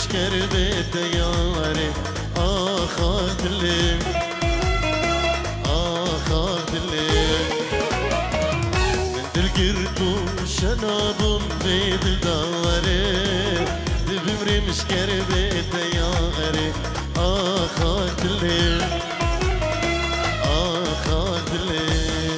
کرده دیاره آخ دلم آخ دلم من دل گردم شنابم به دل داره دبم رمش کرده دیاره آخ دلم آخ دلم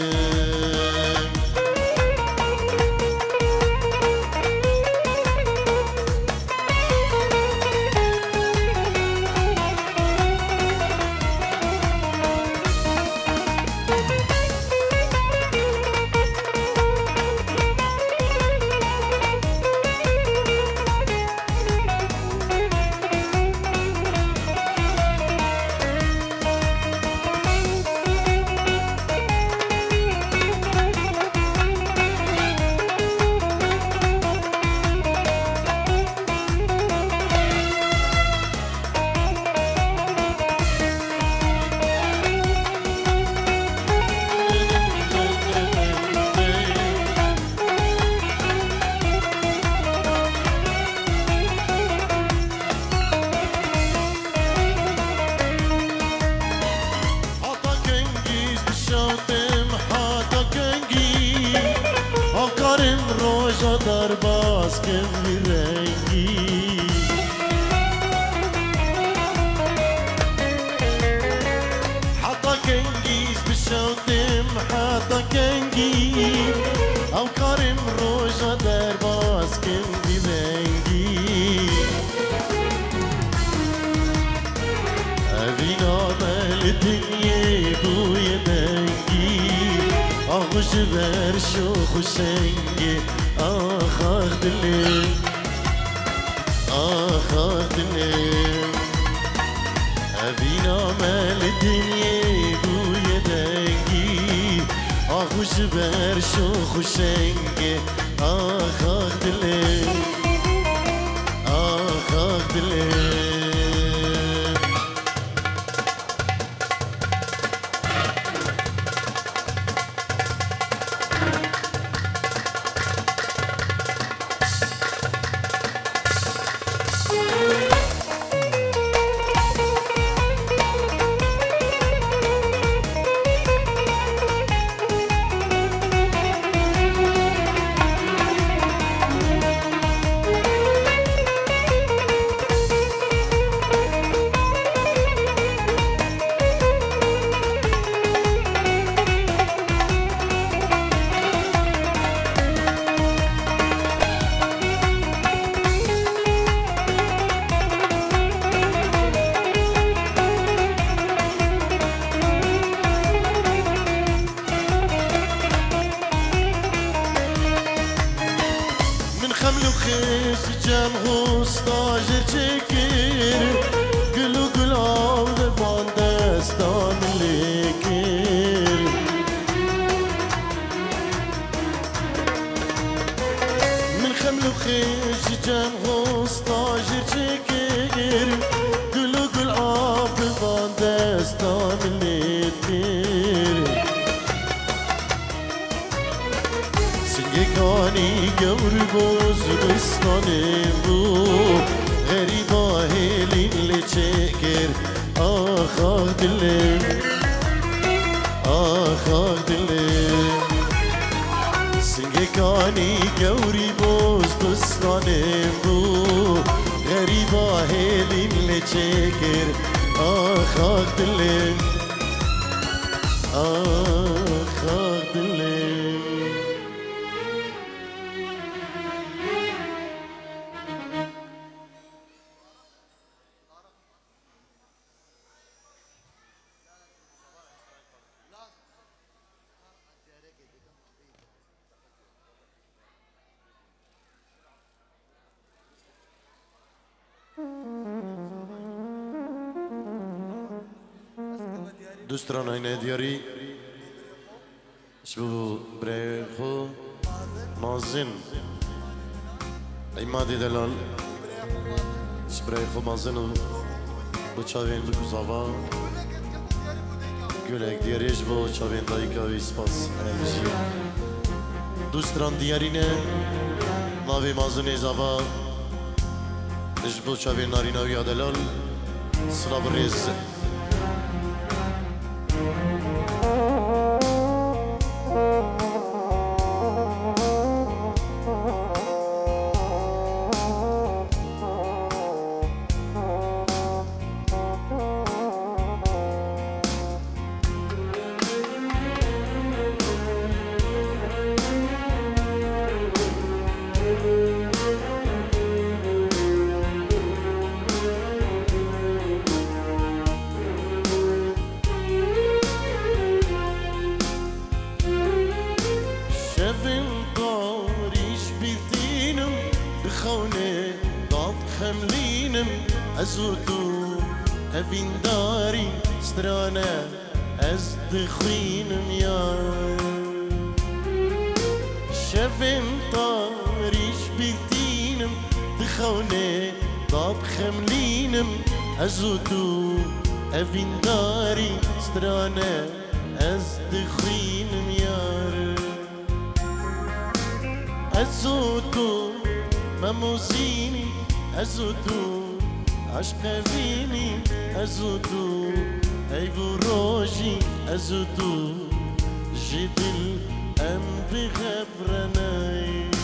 در باز کم رنگی حتی کنگیز بشودم حتی کنگی او کارم روژا در باز کم رنگی اوین آمل دنیه بوی دنگی آغوش برش و خوشنگی آخ دلم آخ دلم ابین آمل دنیه بوی دنگی آخوش برش و خوشنگی آخ دلم آخ دلم خملو خیش جم غستاجر چکر گلو گلاب دبان دستان لیکر من خملو خیش جم غستاجر چکر گلو گلاب دبان دستان لیکر سنگکانی گور باز بستانم بو غریبا هلین لچکر آخ آخ دلم آخ آخ دلم سنگکانی گوری باز بستانم بو غریبا هلین لچکر آخ آخ دلم آخ آخ دلم دوستان اینه دیاری شبو برای خو مازن ایمادی دلال برای خو مازن و بچاوین بگذاوا گلک دیاریش با چاوین دایی که سپاس ایمجی دوستان دیارینه ناوی مازن ایزاوا اجبو شافي نارينا ويا دلال صلاب الرز ازودو هفين داري سترانا از دخوينم يار شافم طاريش بيتينم دخوني ضاب خملينم ازودو هفين داري سترانا از دخوينم يار ازودو مموزيني ازودو عشق فيني أزودو هيفو روجي أزودو جدل أم بغفرناي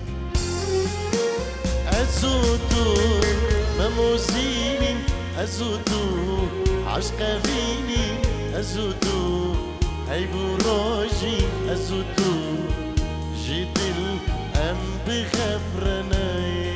أزودو مموزيني أزودو عشق فيني أزودو هيفو روجي أزودو جدل أم بغفرناي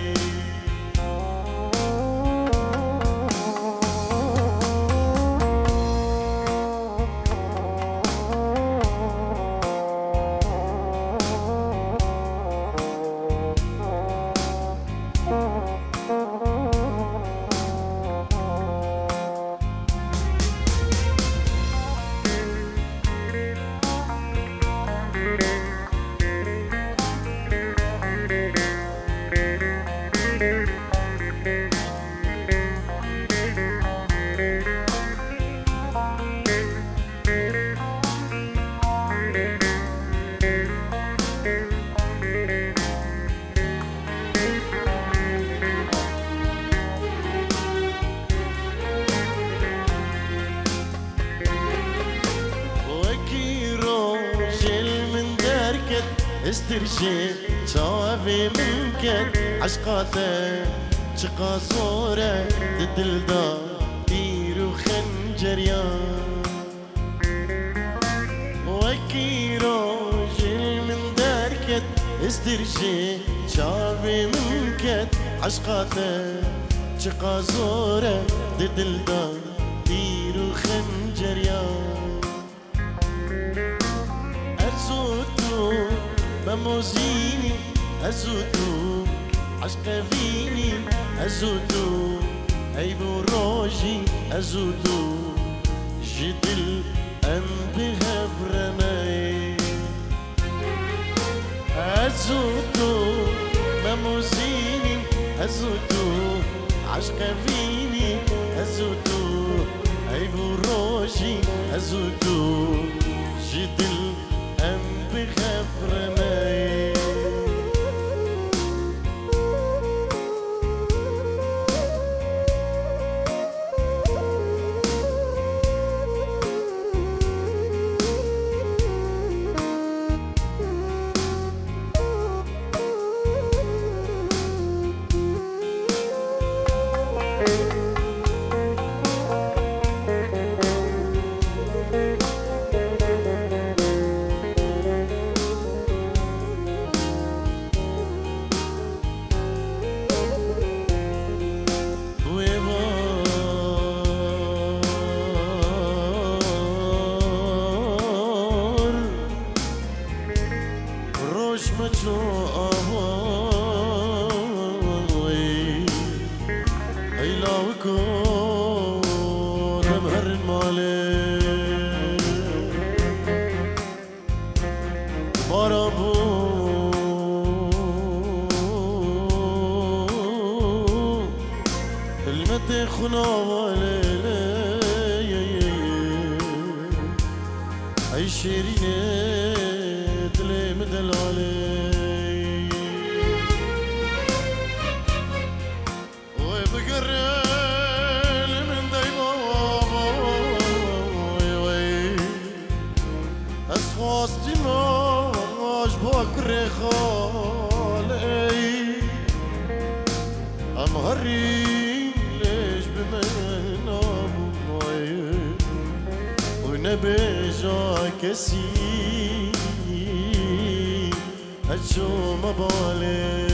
استرجي شافي منكت عشقاته شقا صورة تدلدا ديرو خنجريان وكي راجل من داركت استرجي شافي منكت عشقاته شقا صورة تدلدا ديرو خنجريان أرزوتو بموزيني أزودو عشق فيني أزودو أيبو روجي أزودو جدل أم بغفرناي أزودو بموزيني أزودو عشق فيني أزودو أيبو روجي أزودو جدل أم بغفرناي مهرين ليش بمنام ضايق ونبجا كسي هجو مبالي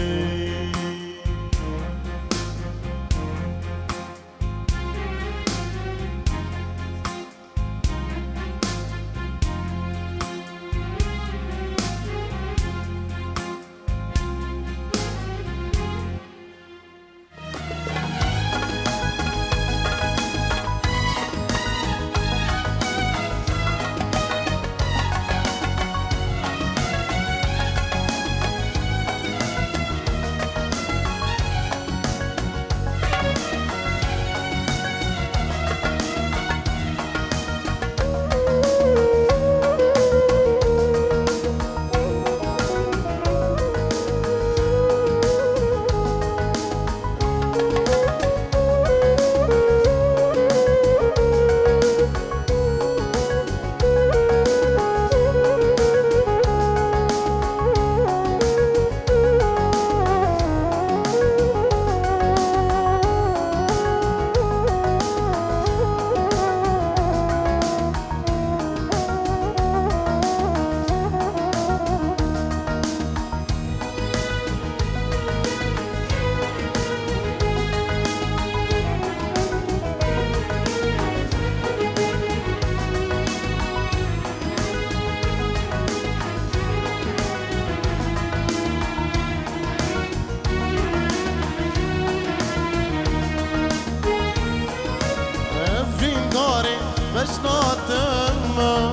مجناتم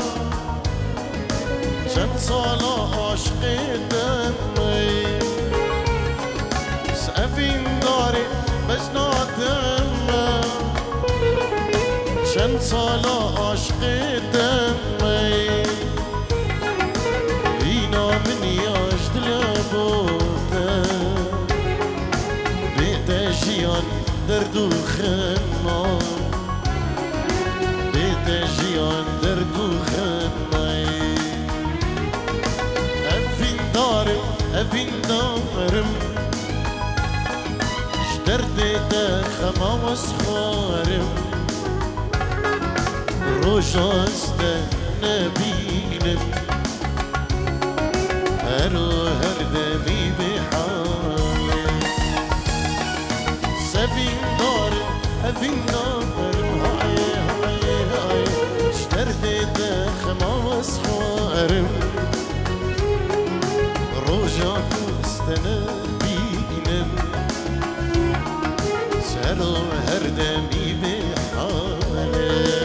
چند سال عاشق دمی سفین داری مجناتم چند سال عاشق دمی اینا من یاش دل بوده بیت جیان درد و خمان جيان دردو خناي أفين دارم اشترت دخما واسخارم روشاست نبينم هرو هردمي بحالي سفين دارم اشترت خما واسخارم روجاك استنبينم سرو هردمي بحالي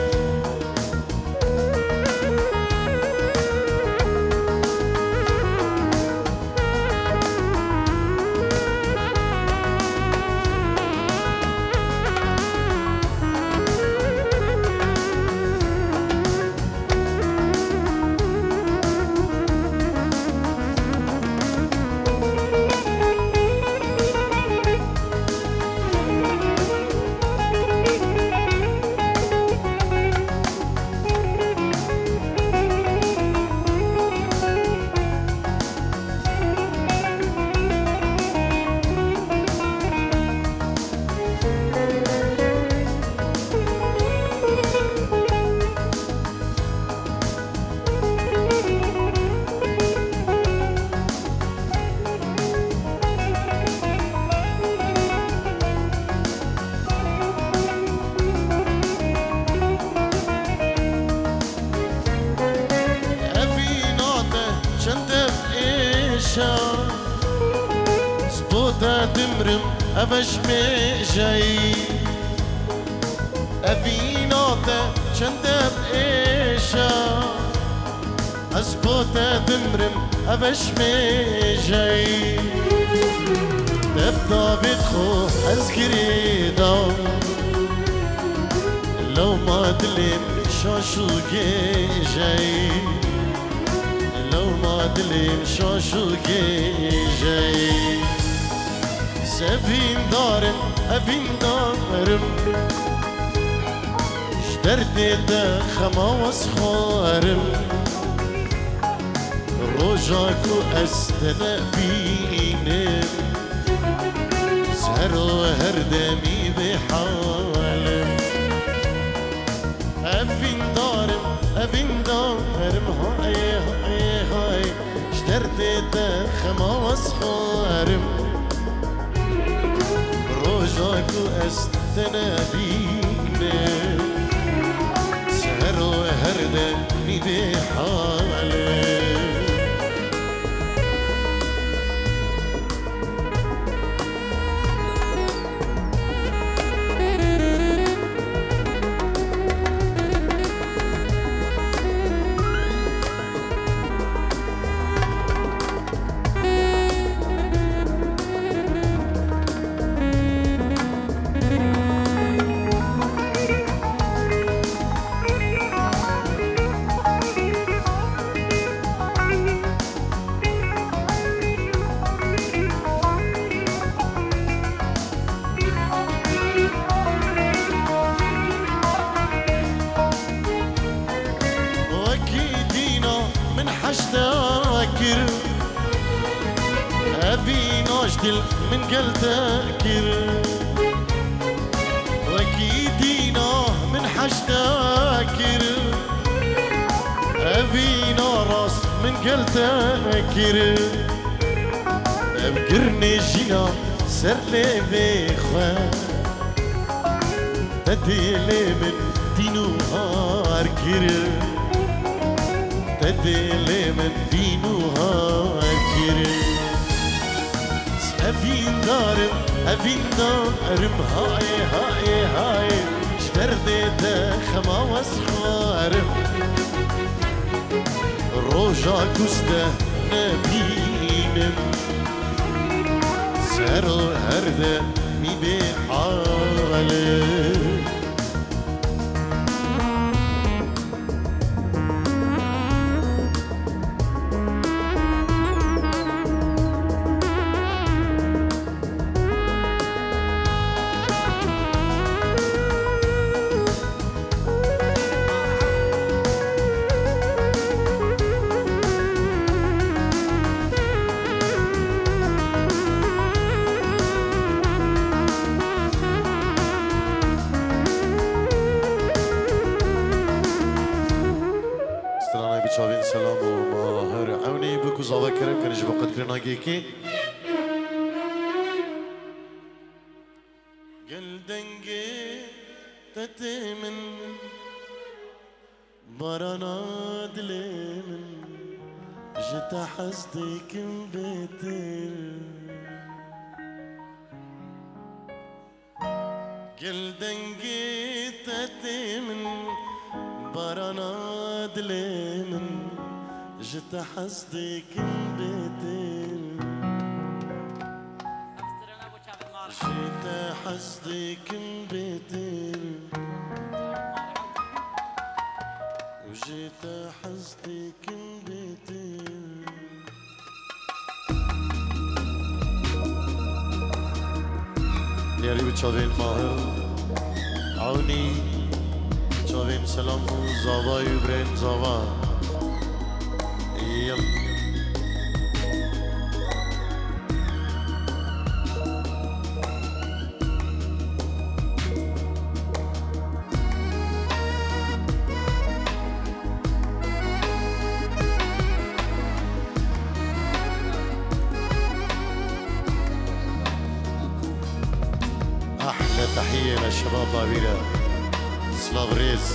سبوتا دمرم أفش ميجاي أفيناتا شندب إيشا سبوتا دمرم أفش ميجاي تبدا بتخو أزكري داو لو ما دلم شاشو جاي لو ما دلم شاشو جاي سفين دارم اشترت خما واسخارم روجاكو استنبينم سهرو هردمي بحالم أفين دارم هاي اشترت دخما واسخارم روجاكو استنابينه سهر وهردمي بحالم حشتاكر أبي ناشدل من قلتاكر وكيدينا من حشتاكر أبي ناراس من قلتاكر أبقرني جينا سر لي بيخوان تديلي من دينو هاركر تدلي من دينوها أكير أفين دارم هاي اشترد دخما واسخارم روجا كسته نبينم سرو هرده مي بحالم شاوین سلام و ماهر عونی بکو زاوه کرم کنیش وقت کرنا گیکی گل دنگی تتی من بارانا دلی من جتا حسدی کم بیتر گل دنگی تتی من بارانا دلی من جتا حسدك بيتر جتا حسدك بيتر وجتا حسدك بيتر يا ريت شاوين ماهر عوني شاوين سلام زاوا يبرين زاوا يلا أحلى تحية للشباب بابيرا سلافريز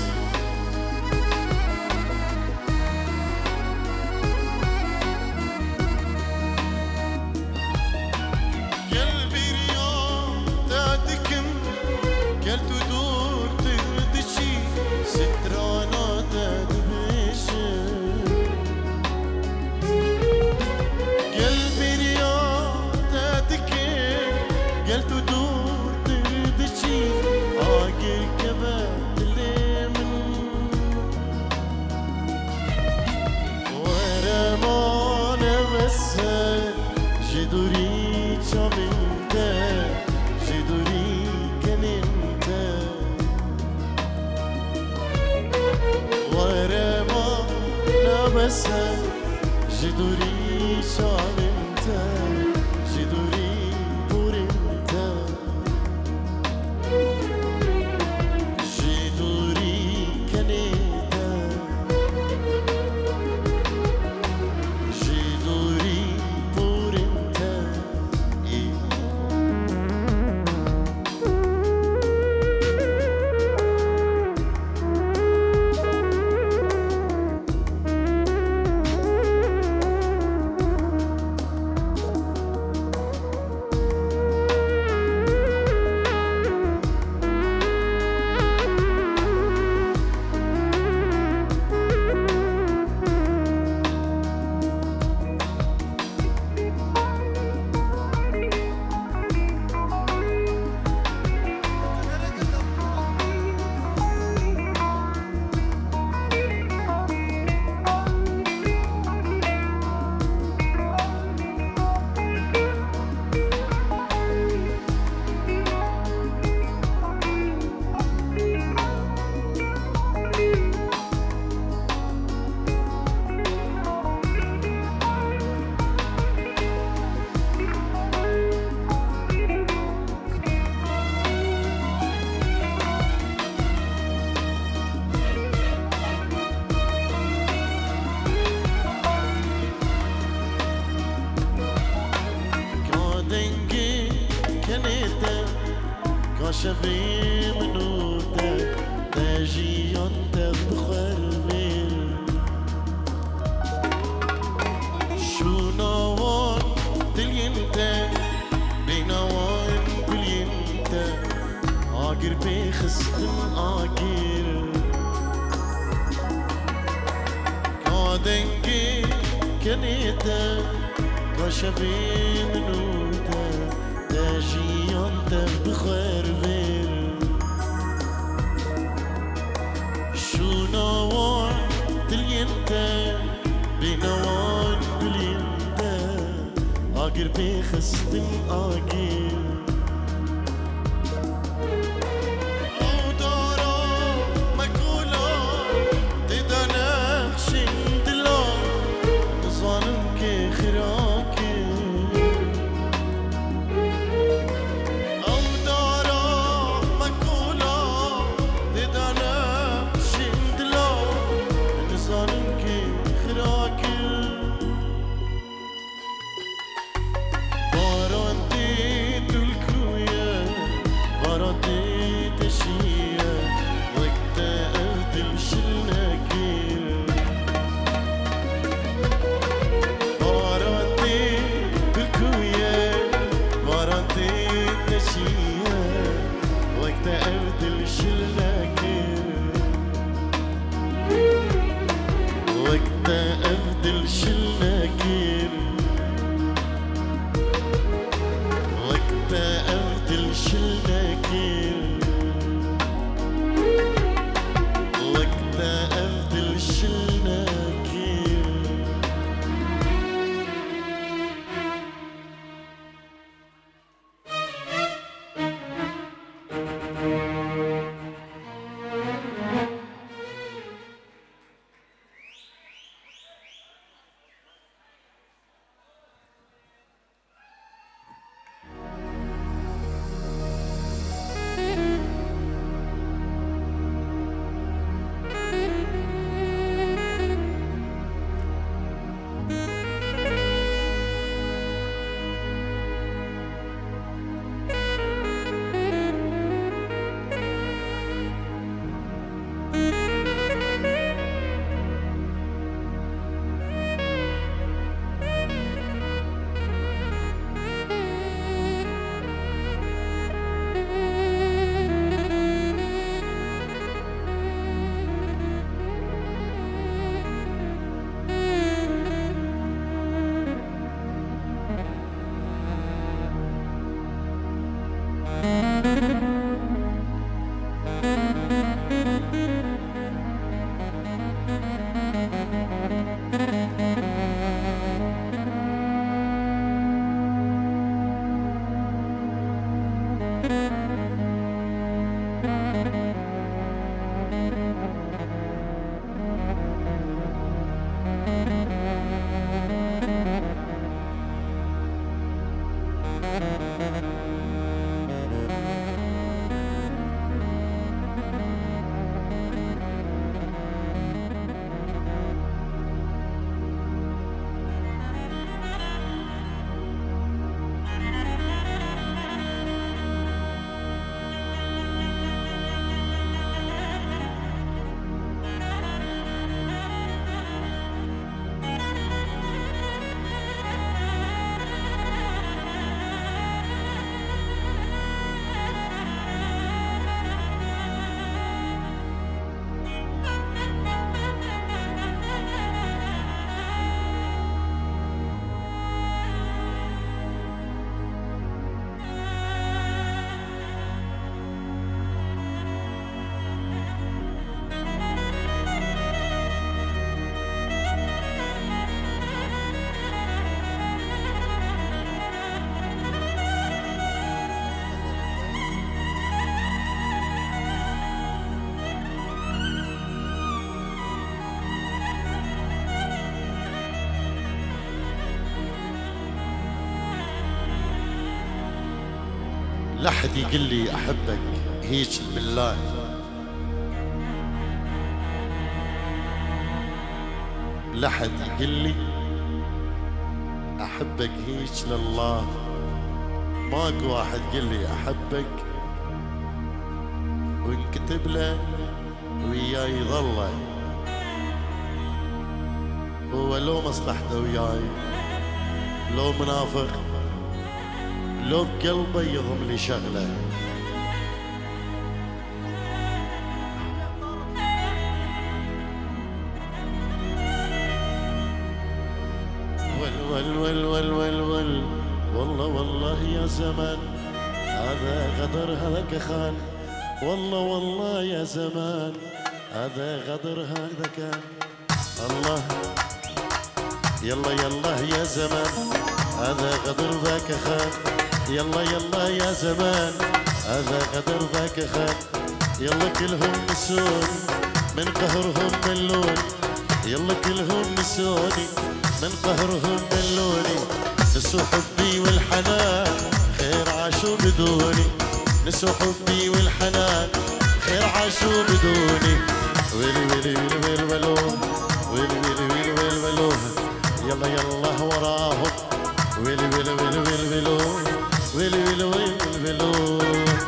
قلبي اليوم تعدكم قلت دور تردشي سترانا تدبش قلبي اليوم تعدكم قلت دور تردشي آقر كبات لمن ورمانا مسا جدوري شامنتا جدوري كننتا ورمانا مسا جدوري شامنتا جدوري بورنتا انت كاشفي منوتا تاجي انت بخربير شو نوان دلي انت بينوان كلي انت آقر بيخستم آقر كادنجي كنيتا كاشفي منوتا تاجي انت بخربير شو نوان دلي انت بينوان كلي انت آقر بيخستم آقر لا حد يقول لي احبك هيك بالله، لا حد يقول لي احبك هيك لله. ماكو واحد قل لي احبك وانكتب له وياي يظله، هو لو مصلحته وياي، لو منافق، لو بقلبه يضم لي شغله. ول ول ول ول ول والله والله يا زمان هذا غدر هذا كخان، والله والله يا زمان هذا غدر هذا كان. الله يلا يلا يا زمان هذا غدر ذاك خان، يلا يلا يا زمان هذا غدر ذاك خان. يلا كلهم نسون من قهرهم ملون، يلا كلهم نسوني من قهرهم ملوني. نسوا حبي والحنان خير عاشوا بدوني، نسوا حبي والحنان خير عاشوا بدوني. ويلي ويلي ويلي ويلي ولو ويلي ويلي ويلي ويلي ولو يلا يلا وراهم. ويلي ويلي ويلي ويلي ولو ويلي ويلي ويلي ولو.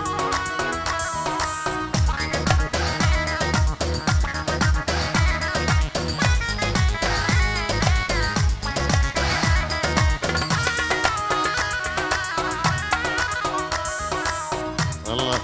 الله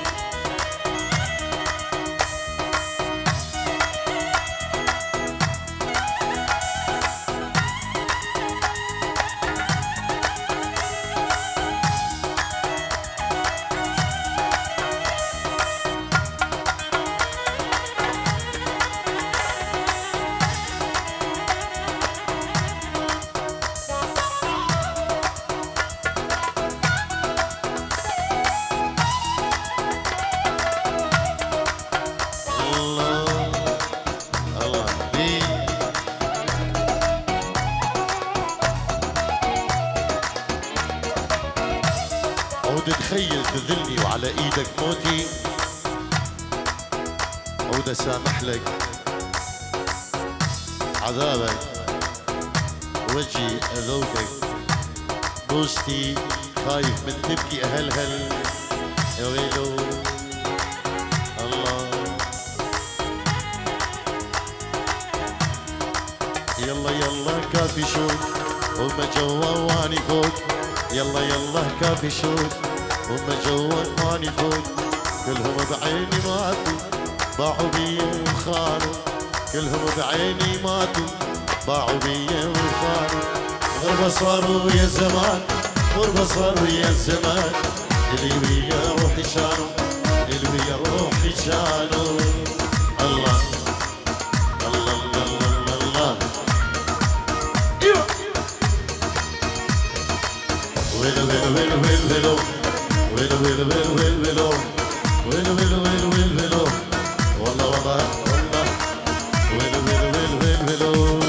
عود تخيل تذلني وعلى ايدك موتي، عود اسامح لك عذابك وجهي اذوقك، بوستي خايف من تبكي اهلهل يا ويلو. الله يلا يلا كافي شوك وما جوا واني فوق، يلا يلا كافي شوك وما جوا واني فوق. كلهم بعيني ماتوا باعوا بي وخانوا، كلهم بعيني ماتوا باعوا بي وخانوا. غربة صاروا يا زمان غربة صاروا يا زمان، اللي ويا روحي شانوا اللي ويا روحي شانوا. الله الله الله الله ويلو ويلو ويلو ويلو ويلو ويلو ويلو ويلو ويلو ويلو ويلو ويلو ويلو والله والله والله ويلو ويلو ويلو ويلو ويلو.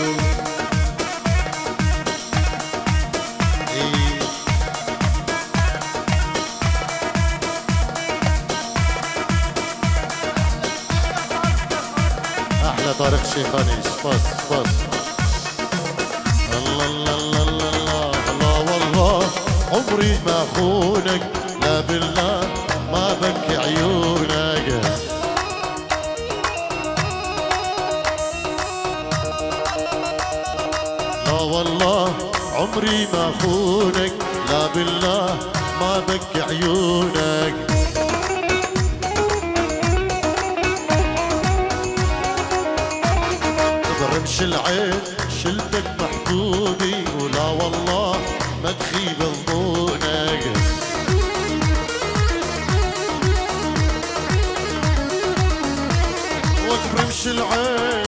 أحلى طارق الشيخاني سباس سباس. الله الله الله الله الله والله عمري ما أخونك، لا بالله ما بكي عيونك. لا والله عمري ما أخونك، لا بالله ما بكي عيونك. برمش العين شلتك محبوبي، ولا والله ما تخيب ظنونك. وبرمش العين